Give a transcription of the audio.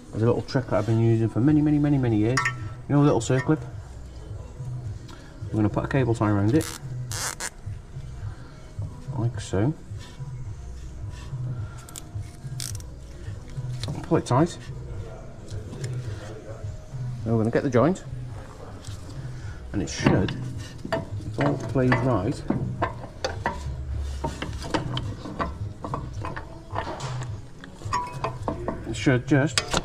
There's a little trick that I've been using for many years. You know, a little circlip. I'm going to put a cable tie around it, like so. Pull it tight. Now we're going to get the joint, and it should, if all plays right, it should just